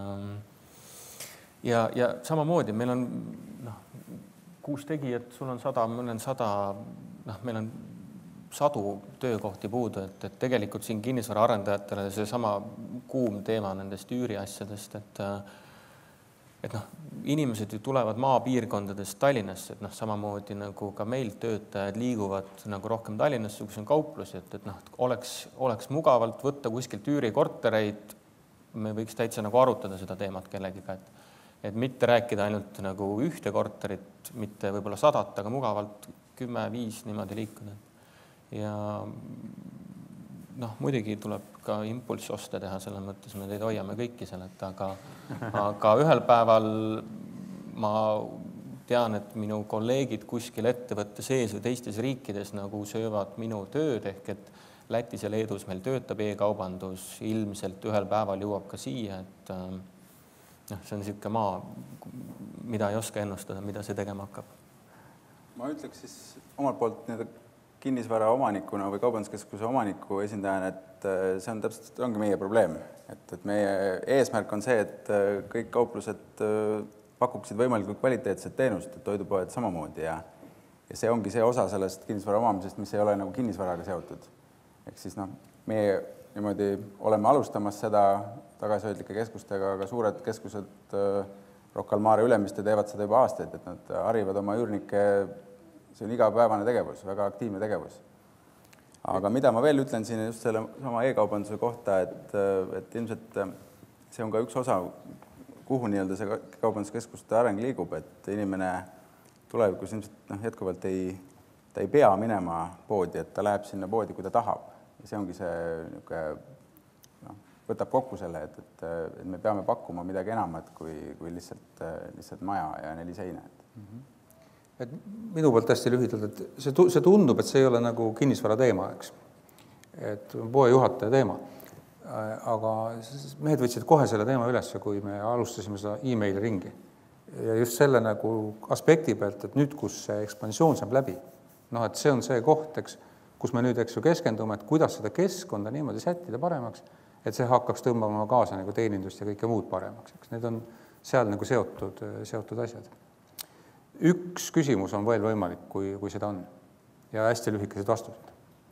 Ja samamoodi, meil on 6 tegijat, sul on 100, meil on 100, meil on 100 töökohti puudu, et tegelikult siin kinnisvara arendajatele see sama kuum teema nendest üüriasjadest, et inimesed ju tulevad maapiirkondadest Tallinnasse, et samamoodi nagu ka meil töötajad liiguvad nagu rohkem Tallinnasse, kus on kauplusi, et oleks mugavalt võtta kuskilt üürikortereid, me võiks täitsa nagu arutada seda teemat kellegiga, et mitte rääkida ainult nagu ühte korterit, mitte võib-olla 100, aga mugavalt 10-5 niimoodi liikuda. Ja muidugi tuleb ka impulssoste teha, selles mõttes me teid hoiame kõiki sellelt, aga ühel päeval ma tean, et minu kolleegid kuskil ettevõtte sees või teistes riikides nagu söövad minu tööd, ehk et Lätis ja Leedus meil töötab e-kaubandus, ilmselt ühel päeval jõuab ka siia, et see on niisugune maa, mida ei oska ennustada, mida see tegema hakkab. Ma ütleks siis omalt poolt kinnisvara omanikuna või kaubanduskeskuse omaniku esindajana, et see on täpselt ongi meie probleem. Et meie eesmärk on see, et kõik kauplused pakuksid võimalikult kvaliteetset teenust, et toidupoed samamoodi ja see ongi see osa sellest kinnisvara omamisest, mis ei ole nagu kinnisvaraga seotud. Ehk siis meie niimoodi oleme alustamas seda tagasihoidlike keskustega, aga suured keskused Rocca al Mare Ülemiste teevad seda juba aastaid, et nad harivad oma üürnike. See on igapäevane tegevus, väga aktiivne tegevus. Aga mida ma veel ütlen siin just selle sama e-kaubanduse kohta, et ilmselt see on ka üks osa, kuhu see kaubanduskeskuste areng liigub, et inimene tulevikus ilmselt jätkuvalt ta ei pea minema poodi, et ta läheb sinna poodi, kui ta tahab. Ja see ongi see, võtab kokku selle, et me peame pakkuma midagi enamat kui lihtsalt maja ja 4 seina. Et minu poolt hästi lühidalt, et see tundub, et see ei ole nagu kinnisvara teema, eks. Et poe juhataja teema. aga mehed võtsid kohe selle teema üles, kui me alustasime seda e-maili ringi. Ja just selle nagu aspekti pealt, et nüüd, kus see ekspansioon saab läbi, et see on see koht, kus me nüüd keskendume, et kuidas seda keskkonda niimoodi sättida paremaks, et see hakkaks tõmbama kaasa nagu teenindust ja kõike muud paremaks. Need on seal nagu seotud asjad. Üks küsimus on veel võimalik, kui seda on. Ja hästi lühikesed vastused.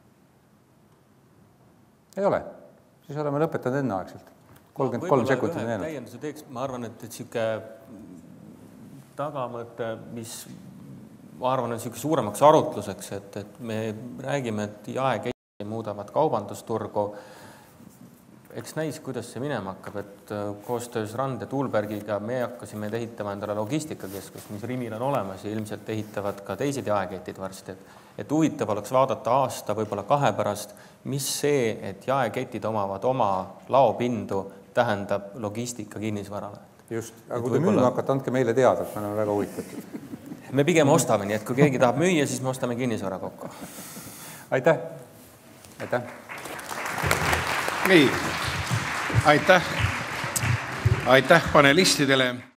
Ei ole. Siis oleme lõpetanud enneaegselt. 33 sekundit on jäänud. Täienduse teeks, ma arvan, et siuke tagamõte, mis ma arvan, on siuke suuremaks arutluseks, et me räägime, et jaeketti muudavad kaubandusturgu. Eks näis, kuidas see minema hakkab, et koostöös Rand ja Tuulbergiga me hakkasime ehitama endale logistikakeskust, mis Rimil on olemas ja ilmselt ehitavad ka teised jaeketid varsti. Et huvitav oleks vaadata aasta, võib-olla 2 pärast, mis see, et jaeketid omavad oma laopindu, tähendab logistika kinnisvarale. Just, aga kui te müüma hakkate, andke meile teada, et me oleme väga huvitatud. Me pigem ostame, nii et kui keegi tahab müüa, siis me ostame kinnisvara kokku. Aitäh! Aitäh! Nii, aitäh panelistidele.